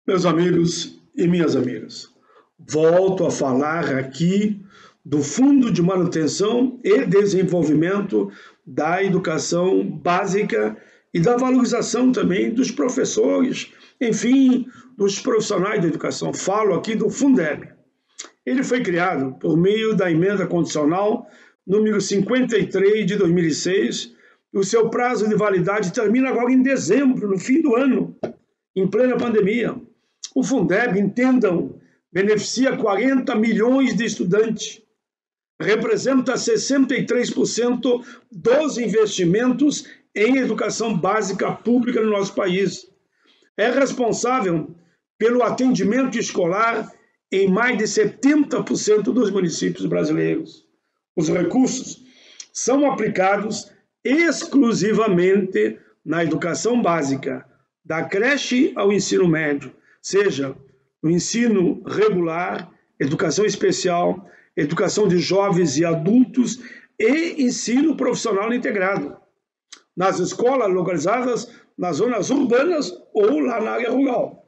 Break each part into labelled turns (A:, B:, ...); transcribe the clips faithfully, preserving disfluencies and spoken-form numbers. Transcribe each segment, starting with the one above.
A: Meus amigos e minhas amigas, volto a falar aqui do Fundo de Manutenção e Desenvolvimento da Educação Básica e da valorização também dos professores, enfim, dos profissionais da educação. Falo aqui do Fundeb. Ele foi criado por meio da Emenda Constitucional número cinquenta e três de dois mil e seis. O seu prazo de validade termina agora em dezembro, no fim do ano, em plena pandemia. O Fundeb, entendam, beneficia quarenta milhões de estudantes, representa sessenta e três por cento dos investimentos em educação básica pública no nosso país. É responsável pelo atendimento escolar em mais de setenta por cento dos municípios brasileiros. Os recursos são aplicados exclusivamente na educação básica, da creche ao ensino médio, seja no ensino regular, educação especial, educação de jovens e adultos e ensino profissional integrado, nas escolas localizadas nas zonas urbanas ou lá na área rural.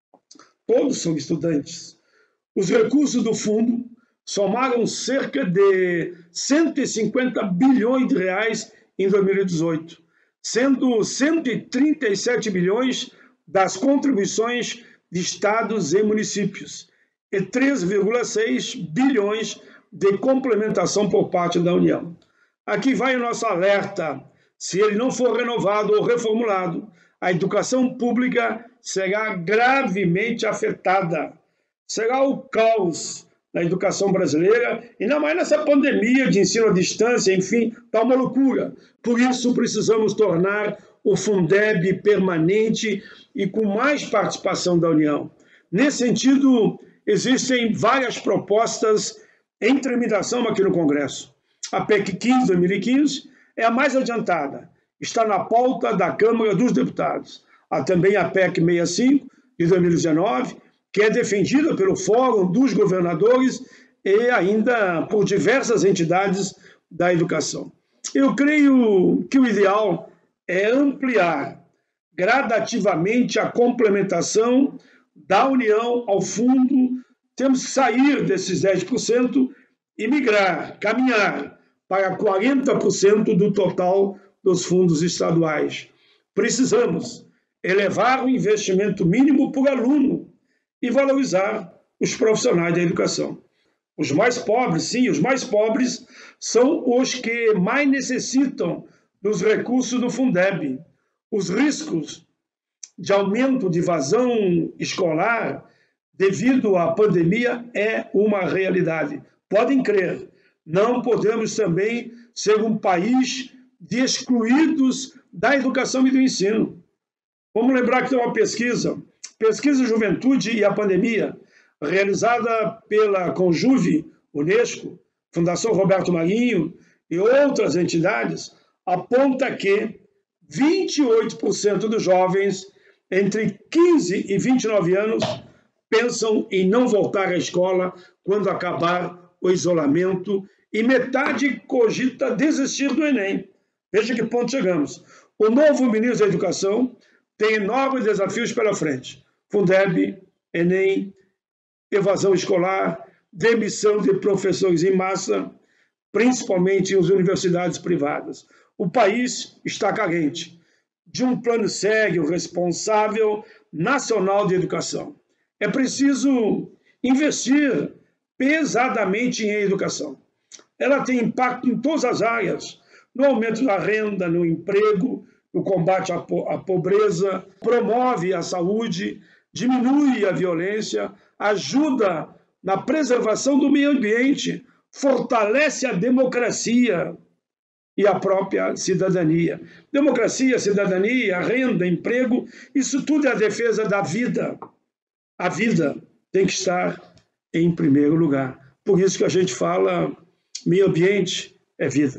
A: Todos são estudantes. Os recursos do fundo somaram cerca de cento e cinquenta bilhões de reais em dois mil e dezoito, sendo cento e trinta e sete bilhões das contribuições de estados e municípios e três vírgula seis bilhões de complementação por parte da União. Aqui vai o nosso alerta: se ele não for renovado ou reformulado, a educação pública será gravemente afetada. Será o caos na educação brasileira, e não mais nessa pandemia de ensino à distância, enfim, está uma loucura. Por isso, precisamos tornar o Fundeb permanente e com mais participação da União. Nesse sentido, existem várias propostas em tramitação aqui no Congresso. A P E C quinze de dois mil e quinze é a mais adiantada, está na pauta da Câmara dos Deputados. Há também a P E C sessenta e cinco de dois mil e dezenove, que é defendida pelo Fórum dos Governadores e ainda por diversas entidades da educação. Eu creio que o ideal é ampliar gradativamente a complementação da União ao fundo. Temos que sair desses dez por cento e migrar, caminhar para quarenta por cento do total dos fundos estaduais. Precisamos elevar o investimento mínimo por aluno e valorizar os profissionais da educação. Os mais pobres, sim, os mais pobres são os que mais necessitam dos recursos do Fundeb. Os riscos de aumento de evasão escolar devido à pandemia é uma realidade. Podem crer, não podemos também ser um país de excluídos da educação e do ensino. Vamos lembrar que tem uma pesquisa, Pesquisa Juventude e a Pandemia, realizada pela Conjuve, Unesco, Fundação Roberto Marinho e outras entidades, aponta que vinte e oito por cento dos jovens entre quinze e vinte e nove anos pensam em não voltar à escola quando acabar o isolamento e metade cogita desistir do Enem. Veja que ponto chegamos. O novo ministro da Educação tem enormes desafios pela frente. Fundeb, Enem, evasão escolar, demissão de professores em massa, principalmente em universidades privadas. O país está carente de um plano sério, responsável, nacional de educação. É preciso investir pesadamente em educação. Ela tem impacto em todas as áreas, no aumento da renda, no emprego, no combate à, po à pobreza, promove a saúde, diminui a violência, ajuda na preservação do meio ambiente, fortalece a democracia e a própria cidadania. Democracia, cidadania, renda, emprego, isso tudo é a defesa da vida. A vida tem que estar em primeiro lugar. Por isso que a gente fala, meio ambiente é vida.